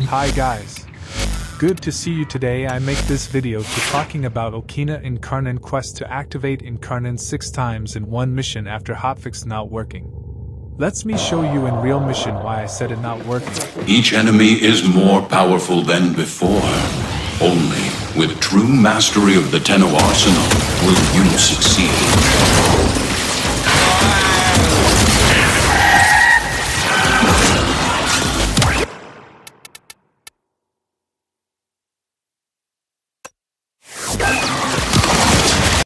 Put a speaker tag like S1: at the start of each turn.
S1: Hi guys. Good to see you today. I make this video to talking about Okina Incarnon quest to activate Incarnon 6 times in one mission after hotfix not working. Let's me show you in real mission why I said it not working.
S2: Each enemy is more powerful than before. Only with true mastery of the Tenno arsenal will you succeed.